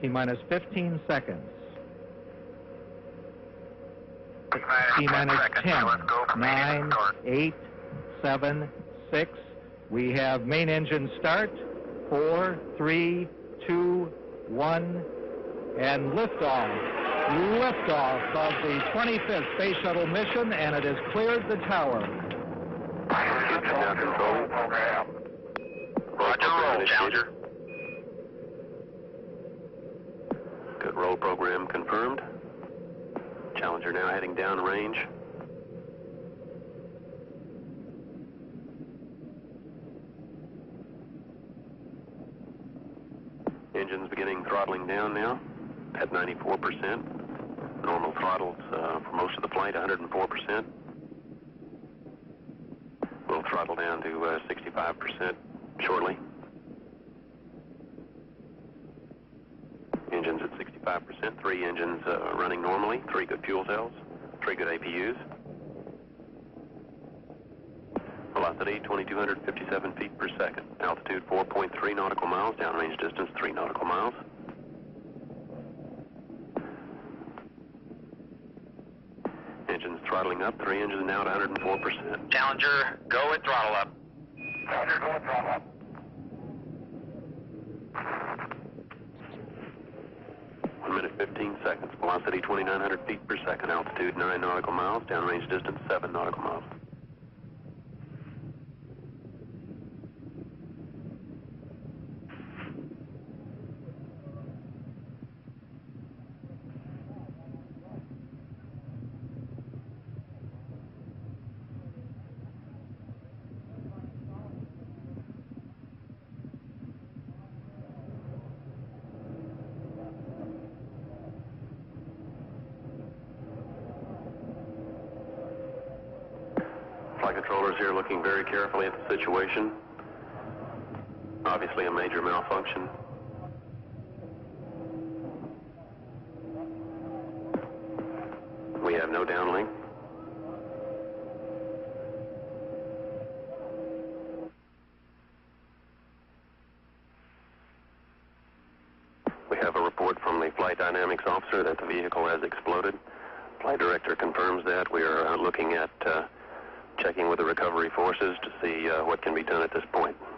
T-minus 15 seconds. T-minus 10, 9, 8, 7, 6. We have main engine start. 4, 3, 2, 1, and liftoff. Liftoff of the 25th Space Shuttle mission, and it has cleared the tower. Now control. Roger, roll, Challenger. Good roll program confirmed. Challenger now heading downrange. Engines beginning throttling down now at 94%. Normal throttles for most of the flight, 104%. We'll throttle down to 65% shortly. Engines at 65%, 3 engines running normally, 3 good fuel cells, 3 good APUs. Velocity 2,257 feet per second. Altitude 4.3 nautical miles, downrange distance 3 nautical miles. Engines throttling up, 3 engines now at 104%. Challenger, go and throttle up. Challenger, go and throttle up. 1 minute 15 seconds. Velocity 2,900 feet per second. Altitude 9 nautical miles, downrange distance 7 nautical miles. Flight controllers here looking very carefully at the situation. Obviously a major malfunction. We have no downlink. We have a report from the flight dynamics officer that the vehicle has exploded. Flight director confirms that. We are looking at checking with the recovery forces to see what can be done at this point.